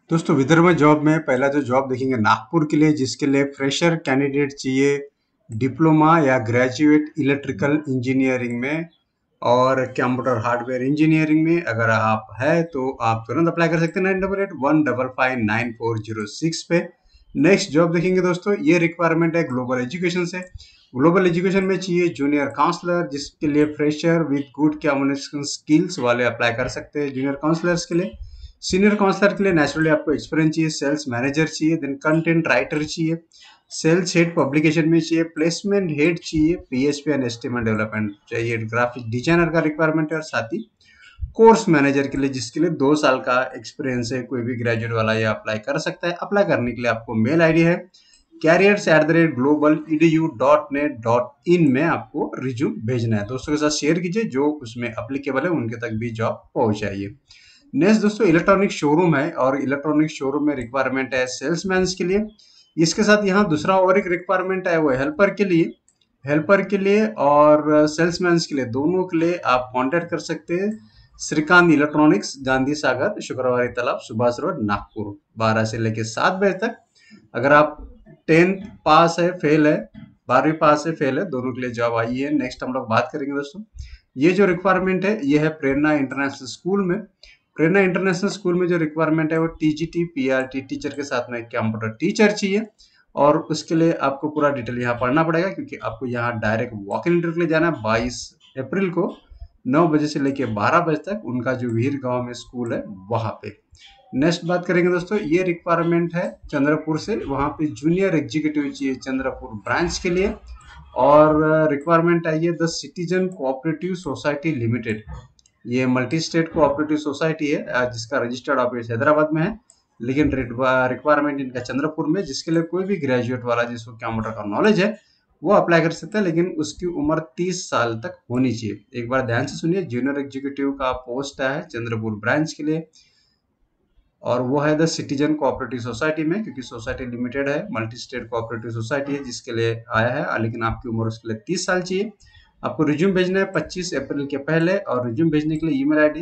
दोस्तों विदर्भ जॉब में पहला जो जॉब देखेंगे नागपुर के लिए, जिसके लिए फ्रेशर कैंडिडेट चाहिए डिप्लोमा या ग्रेजुएट इलेक्ट्रिकल इंजीनियरिंग में और कंप्यूटर हार्डवेयर इंजीनियरिंग में अगर आप है तो आप तुरंत अप्लाई कर सकते हैं 9881559406 पे। नेक्स्ट जॉब देखेंगे दोस्तों, ये रिक्वायरमेंट है ग्लोबल एजुकेशन से। ग्लोबल एजुकेशन में चाहिए जूनियर काउंसलर, जिसके लिए fresher with good communication skills वाले अप्लाई कर सकते हैं जूनियर काउंसलर्स के लिए। सीनियर काउंसलर के लिए नेचुरली आपको एक्सपीरियंस चाहिए, सेल्स मैनेजर चाहिए, देन कंटेंट राइटर चाहिए, सेल्स हेड पब्लिकेशन में चाहिए, प्लेसमेंट हेड चाहिए, पीएचपी एंड एचटीएमएल डेवलपमेंट चाहिए, ग्राफिक डिजाइनर का रिक्वायरमेंट है और साथ ही कोर्स मैनेजर के लिए, जिसके लिए 2 साल का एक्सपीरियंस है, कोई भी ग्रेजुएट वाला ये अप्लाई कर सकता है। अप्लाई करने के लिए आपको मेल आईडी है careers@globaledu.net.in में आपको रिज्यूम भेजना है। दोस्तों के साथ शेयर कीजिए, जो उसमें अप्लीकेबल है उनके तक भी जॉब पहुंचाइए। नेक्स्ट दोस्तों इलेक्ट्रॉनिक शोरूम है और इलेक्ट्रॉनिक शोरूम में रिक्वायरमेंट है सेल्समैन के लिए। इसके साथ यहाँ दूसरा और एक रिक्वायरमेंट है, वो हेल्पर के लिए। हेल्पर के लिए और सेल्समैन के लिए, दोनों के लिए आप कांटेक्ट कर सकते हैं श्रीकांत इलेक्ट्रॉनिक्स, गांधी सागर, शुक्रवारी तालाब, सुभाष रोड, नागपुर, 12 से लेकर 7 बजे तक। अगर आप 10th पास है, फेल है, 12वीं पास है, फेल है, दोनों के लिए जॉब आई है। नेक्स्ट हम लोग बात करेंगे दोस्तों, ये जो रिक्वायरमेंट है ये है प्रेरणा इंटरनेशनल स्कूल में। प्रेरणा इंटरनेशनल स्कूल में जो रिक्वायरमेंट है वो टीजीटी पीआरटी टीचर के साथ में कंप्यूटर टीचर चाहिए। और उसके लिए आपको पूरा डिटेल यहाँ पढ़ना पड़ेगा, क्योंकि आपको यहाँ डायरेक्ट वॉक इन इंटरव्यू के लिए जाना है 22 अप्रैल को 9 बजे से लेकर 12 बजे तक। उनका जो वीर गांव में स्कूल है वहां पे। नेक्स्ट बात करेंगे दोस्तों, ये रिक्वायरमेंट है चंद्रपुर से, वहां पे जूनियर एग्जीक्यूटिव चाहिए चंद्रपुर ब्रांच के लिए। और रिक्वायरमेंट आई है the citizen cooperative society limited. ये मल्टी स्टेट कोऑपरेटिव सोसाइटी है, जिसका रजिस्टर्ड ऑफिस हैदराबाद में है, लेकिन रिक्वायरमेंट इनका चंद्रपुर में, जिसके लिए कोई भी ग्रेजुएट वाला जिसको कंप्यूटर का नॉलेज है वो अप्लाई कर सकता है, लेकिन उसकी उम्र 30 साल तक होनी चाहिए। एक बार ध्यान से सुनिए, जूनियर एग्जीक्यूटिव का पोस्ट है चंद्रपुर ब्रांच के लिए, और वो है द सिटीजन कोऑपरेटिव सोसाइटी में, क्योंकि सोसाइटी लिमिटेड है, मल्टी स्टेट कोऑपरेटिव सोसाइटी है जिसके लिए आया है, लेकिन आपकी उम्र उसके लिए 30 साल चाहिए। आपको रिज्यूम भेजना है 25 अप्रैल के पहले, और रिज्यूम भेजने के लिए ईमेल आईडी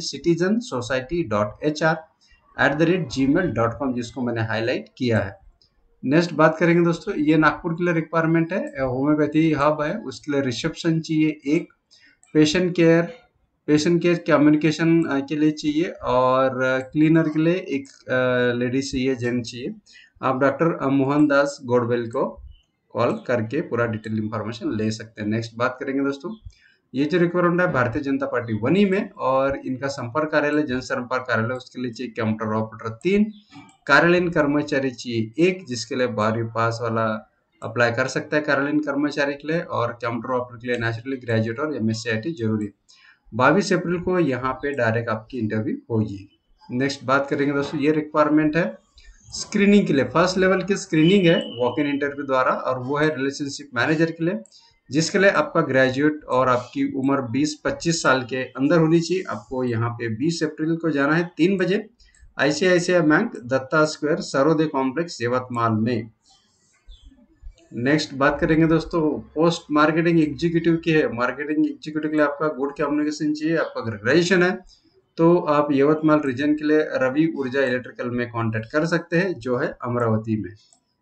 citizensociety.hr@gmail.com, जिसको मैंने हाईलाइट किया है। नेक्स्ट बात करेंगे दोस्तों, ये नागपुर के लिए रिक्वायरमेंट है, होम्योपैथी हब है, उसके लिए रिसेप्शन चाहिए एक, पेशेंट केयर कम्युनिकेशन के लिए चाहिए, और क्लीनर के लिए एक लेडी चाहिए, जेंट चाहिए। आप डॉक्टर मोहन दास गोडवेल को कॉल करके पूरा डिटेल इंफॉर्मेशन ले सकते हैं। नेक्स्ट बात करेंगे दोस्तों, ये जो रिक्वायरमेंट है भारतीय जनता पार्टी वनी में, और इनका संपर्क कार्यालय जनसंपर्क कार्यालय, उसके लिए चाहिए कंप्यूटर ऑपरेटर 3, कार्यालयीन कर्मचारी चाहिए एक, जिसके लिए 12वीं पास वाला अप्लाई कर सकता है कार्यालयीन कर्मचारी के लिए, और कंप्यूटर ऑपरेटर के लिए नेचुरली ग्रेजुएट और एमएससी आईटी जरूरी है। 22 अप्रैल को यहाँ पे डायरेक्ट आपकी इंटरव्यू होगी। नेक्स्ट बात करेंगे दोस्तों, ये रिक्वायरमेंट है स्क्रीनिंग के लिए, फर्स्ट लेवल की स्क्रीनिंग है वॉक इन इंटरव्यू द्वारा, और वो है रिलेशनशिप मैनेजर के लिए, जिसके लिए आपका ग्रेजुएट और आपकी उम्र 20-25 साल के अंदर होनी चाहिए। आपको यहाँ पे 20 अप्रैल को जाना है 3 बजे, ICICI bank, Datta square, Sarode complex, Yavatmal में। नेक्स्ट बात करेंगे दोस्तों, पोस्ट मार्केटिंग एग्जीक्यूटिव की है। मार्केटिंग एग्जीक्यूटिव के लिए आपका गुड कम्युनिकेशन चाहिए, आपका ग्रेजुएशन है तो आप यवतमाल रीजन के लिए रवि ऊर्जा इलेक्ट्रिकल में कांटेक्ट कर सकते हैं, जो है अमरावती में।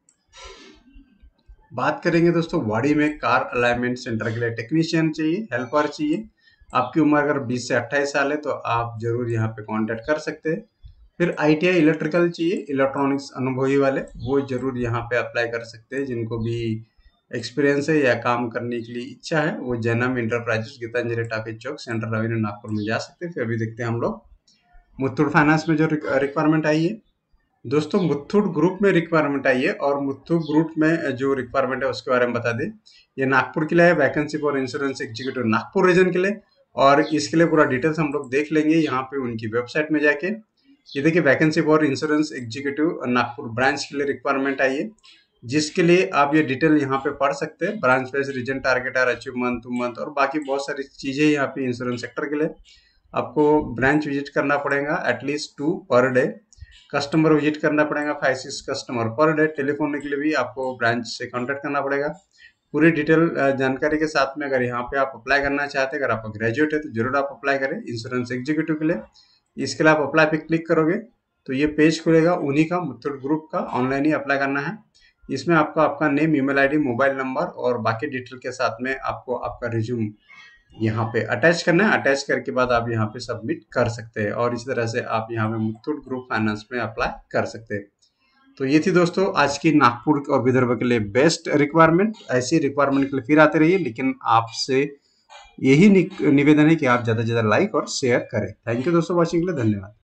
बात करेंगे दोस्तों, वाड़ी में कार अलाइनमेंट सेंटर के लिए टेक्नीशियन चाहिए, हेल्पर चाहिए। आपकी उम्र अगर 20 से 28 साल है तो आप जरूर यहाँ पे कांटेक्ट कर सकते हैं। फिर आईटीआई इलेक्ट्रिकल चाहिए, इलेक्ट्रॉनिक्स अनुभवी वाले, वो जरूर यहाँ पे अप्लाई कर सकते हैं। जिनको भी एक्सपीरियंस है या काम करने के लिए इच्छा है, वो जैनम इंटरप्राइजेस, गीतांजलि टाकी चौक, सेंट्रल रेवेन्यू, नागपुर में जा सकते हैं। फिर अभी देखते हैं हम लोग मुथूट फाइनेंस में जो रिक्वायरमेंट आई है दोस्तों, मुथूट ग्रुप में रिक्वायरमेंट आई है, और मुथूट ग्रुप में जो रिक्वायरमेंट है उसके बारे में बता दें। ये नागपुर के लिए है, vacancy for insurance executive Nagpur region के लिए, और इसके लिए पूरा डिटेल्स हम लोग देख लेंगे यहाँ पे उनकी वेबसाइट में जाके। ये देखिए, vacancy for insurance executive Nagpur branch के लिए रिक्वायरमेंट आई है, जिसके लिए आप ये डिटेल यहाँ पे पढ़ सकते हैं। Branch wise region target are achieve month to month, और बाकी बहुत सारी चीजें यहाँ पे इंश्योरेंस सेक्टर के लिए। आपको ब्रांच विजिट करना पड़ेगा at least 2 per day, customer visit करना पड़ेगा 5-6 कस्टमर पर डे। टेलीफोन के लिए भी आपको ब्रांच से कांटेक्ट करना पड़ेगा। पूरी डिटेल जानकारी के साथ में अगर यहाँ पे आप अप्लाई करना चाहते हैं, अगर आप ग्रेजुएट है तो जरूर आप अप्लाई करें इंश्योरेंस एग्जीक्यूटिव के लिए। इसके लिए आप अप्लाई पे क्लिक करोगे तो ये पेज खुलेगा उन्हीं का, मुथूट ग्रुप का। ऑनलाइन ही अप्लाई करना है। इसमें आपको आपका name, email ID, mobile number और बाकी डिटेल के साथ में आपको आपका रिज्यूम यहाँ पे अटैच करना है। अटैच करके बाद आप यहाँ पे सबमिट कर सकते हैं और इसी तरह से आप यहाँ पे मुथूट ग्रुप फाइनेंस में अप्लाई कर सकते हैं। तो ये थी दोस्तों आज की नागपुर और विदर्भ के लिए बेस्ट रिक्वायरमेंट। ऐसी रिक्वायरमेंट के लिए फिर आते रहिए, लेकिन आपसे यही निवेदन है कि आप ज़्यादा से ज़्यादा लाइक और शेयर करें। थैंक यू दोस्तों वॉचिंग के लिए, धन्यवाद।